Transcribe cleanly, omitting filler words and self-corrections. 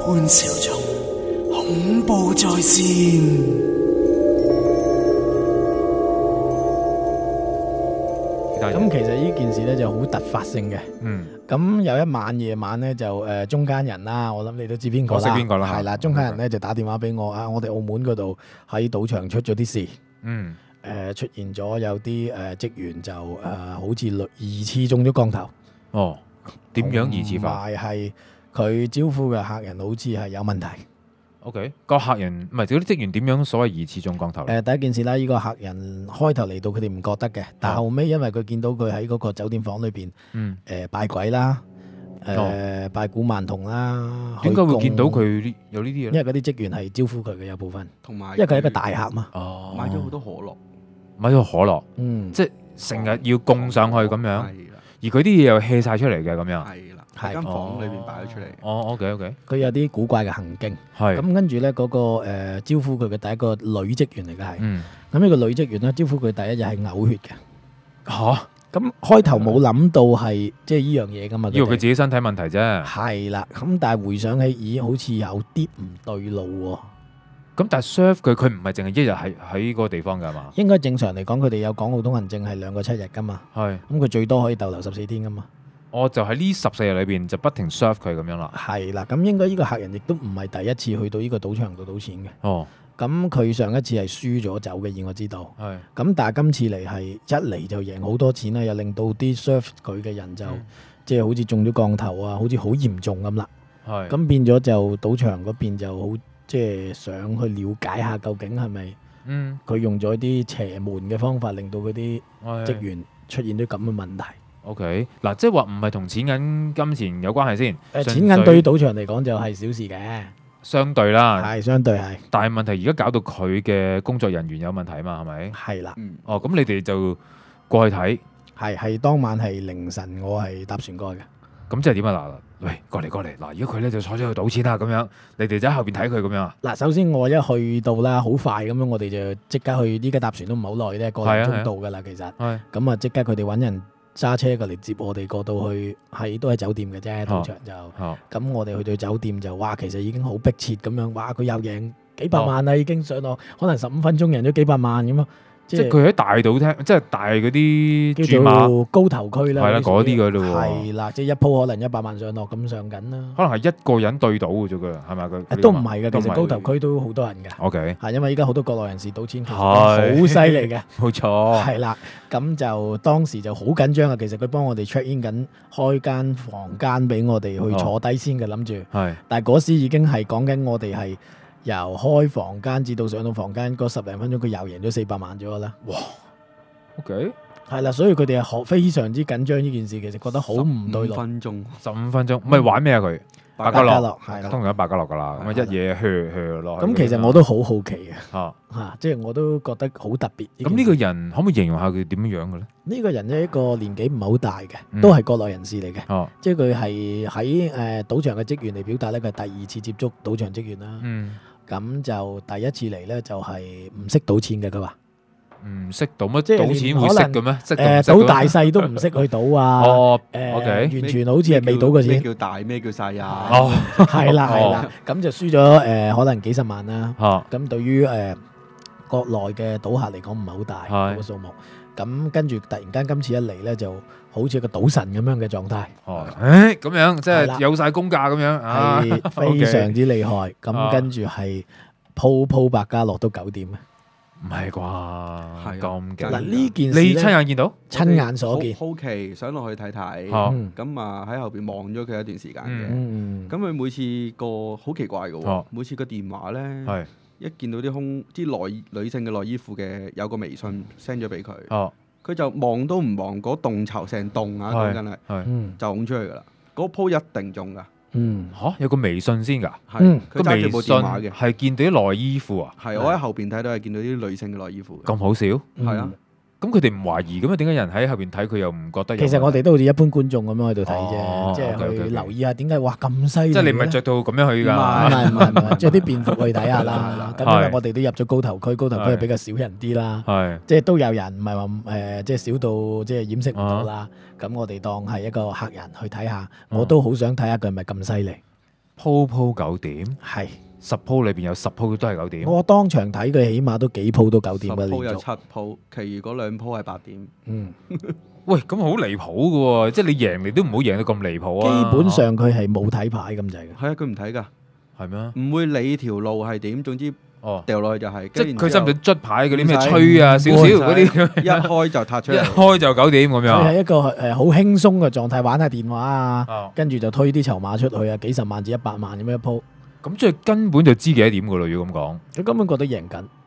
潘少聰，恐怖在線。 咁其實呢件事咧就好突發性嘅。咁有一晚夜晚咧就中間人啦，我諗你都知邊個啦。 我識邊個啦。 係啦，中間人咧就打電話俾我啊，我哋澳門嗰度喺賭場出咗啲事。出現咗有啲職員就好似疑似中咗降頭。 哦，點樣疑似法？ 同埋係佢招呼嘅客人好似係有問題。 OK， 個客人唔係嗰啲職員點樣所謂疑似中降頭？ 第一件事啦，呢個客人開頭嚟到佢哋唔覺得嘅，但後尾因為佢見到佢喺嗰個酒店房裏邊拜鬼啦，拜古曼童啦。 點解會見到佢有呢啲嘢？ 因為嗰啲職員係招呼佢嘅有部分， 同埋因為佢係一個大客嘛。 哦， 買咗好多可樂， 買咗可樂，即係成日要供上去咁樣，而佢啲嘢又 hea 晒出嚟嘅咁樣。 係啦，喺間房裏邊擺咗出嚟。 哦 ，OK， 佢有啲古怪嘅行徑。 係咁跟住咧，嗰個招呼佢嘅第一個女職員嚟嘅係。咁呢個女職員咧招呼佢第一日係嘔血嘅。 嚇！ 咁開頭冇諗到係即係依樣嘢噶嘛， 以為佢自己身體問題啫。 係啦，咁但係回想起，咦，好似有啲唔對路喎。 咁但係 serve 佢唔係淨係一日喺嗰個地方㗎嘛？ 應該正常嚟講，佢哋有港澳通行證係2個7日㗎嘛。 係。 咁佢最多可以逗留14天㗎嘛。 我就喺呢14日裏邊就不停 serve 佢咁樣啦。 係啦，咁應該呢個客人亦都唔係第一次去到呢個賭場度賭錢嘅。 哦。 咁佢上一次係輸咗走嘅，以我知道。 係。 咁但係今次嚟係一嚟就贏好多錢啦，又令到啲 serve 佢嘅人就即係好似中咗降頭啊，好似好嚴重咁啦。 係。 咁變咗就賭場嗰邊就好即係想去了解下究竟係咪佢用咗啲邪門嘅方法，令到嗰啲職員出現啲咁嘅問題。 OK， 嗱，即係話唔係同錢銀金錢有關係先。 錢銀對於賭場嚟講就係小事嘅， 相對啦， 係相對係。 但係問題而家搞到佢嘅工作人員有問題啊嘛，係咪？ 係啦。 哦，咁你哋就過去睇。 係當晚係凌晨，我係搭船過去嘅。 咁即係點啊？嗱，喂，過嚟，嗱，而家佢咧就坐咗去賭錢啦，咁樣，你哋就喺後邊睇佢咁樣啊？ 嗱，首先我一去到啦，好快咁樣，我哋就即刻去，依家搭船都唔係好耐啫，個零鐘到㗎啦，其實。係。咁啊，即刻佢哋揾人揸車過嚟接我哋過到去，都係酒店嘅啫，賭場就。咁我哋去到酒店就，哇，其實已經好迫切咁樣，哇，佢又贏幾百萬啦，已經上到可能15分鐘贏咗幾百萬咁咯。 即係佢喺大賭廳，即係大嗰啲注叫做高頭區啦。 係啦，嗰啲㗎咯喎。 係啦，即係一鋪可能100萬上落咁上緊啦。 可能係一個人對賭嘅啫㗎，係咪佢？ 都唔係嘅，其實高頭區都好多人㗎。 OK。係因為依家好多國內人士賭錢，其實好犀利嘅。 冇錯。 係啦，咁就當時就好緊張啊！其實佢幫我哋 check in 緊，開間房間俾我哋去坐低先嘅，諗住。係。但係嗰時已經係講緊我哋係由開房間至到上到房間嗰10零分鐘，佢又贏咗400萬咗啦。哇！ OK， 係啦，所以佢哋係非常之緊張呢件事，其實覺得好唔對路。 15分鐘，唔係玩咩啊佢？百家樂係啦， 通常都百家樂噶啦，咁啊一嘢去落去。 咁其實我都好好奇嘅，即係我都覺得好特別。 咁呢個人可唔可以形容下佢點樣樣嘅咧？ 呢個人呢，一個年紀唔係好大嘅，都係國內人士嚟嘅。即係佢係喺賭場嘅職員嚟表達呢，佢係第2次接觸賭場職員啦。咁就第一次嚟呢，就係唔識賭錢嘅，佢話。唔識賭乜？即係賭錢會識嘅咩？賭大細都唔識去賭啊！OK，完全好似係未賭過錢。 咩叫大？咩叫細啊？ 係啦，咁就輸咗可能幾十萬啦。咁對於國內嘅賭客嚟講唔係好大個數目。咁跟住突然間今次一嚟咧，就好似個賭神咁樣嘅狀態。 咁樣即係有晒功架咁樣， 係非常之厲害。咁跟住係鋪百家樂都9點嘅。 唔係啩？係咁勁嗱，呢件事你親眼見到， 親眼所見， 好奇想落去睇睇。咁啊喺後邊望咗佢一段時間嘅。咁佢每次個好奇怪嘅，每次個電話咧，一見到啲女性嘅內衣褲嘅有個微信 send 咗俾佢，佢就望都唔望嗰棟籌成棟啊，講緊係，就拱出去噶啦。嗰鋪一定中噶。 有個微信先㗎， 佢揸住部電話嘅， 係見到啲內衣褲啊。 係我喺後邊睇到係見到啲女性嘅內衣褲。 咁好笑？ 係啊。 咁佢哋唔懷疑咁啊？點解有人喺後邊睇佢又唔覺得？ 其實我哋都好似一般觀眾咁樣喺度睇啫，即係去留意下點解哇咁犀利。 即係你唔係着到咁樣去㗎？ 唔係，着啲便服去睇下啦。咁因為我哋都入咗高頭區，高頭區係比較少人啲啦。即係都有人，唔係話即係少到即係掩飾唔到啦。咁我哋當係一個客人去睇下，我都好想睇下佢係咪咁犀利。 鋪9點， 係 10鋪裏邊有10鋪都係9點。 我當場睇佢起碼都幾鋪都9點嘅， 10鋪有7鋪，其餘嗰2鋪係8點。 喂，咁好離譜嘅喎，即係你贏你都唔好贏得咁離譜啊！ 基本上佢係冇睇牌咁滯嘅。 係啊，佢唔睇㗎。 係咩？ 唔會理條路係點，總之掉落去就係。 即係佢使唔使捽牌嗰啲咩吹啊少少嗰啲？ 一開就撻出嚟。 一開就9點咁樣。 佢係一個好輕鬆嘅狀態，玩下電話啊，跟住就推啲籌碼出去啊，幾十萬至100萬咁樣一鋪。 咁即係根本就知幾多點㗎咯，如果咁講。 佢根本覺得贏緊。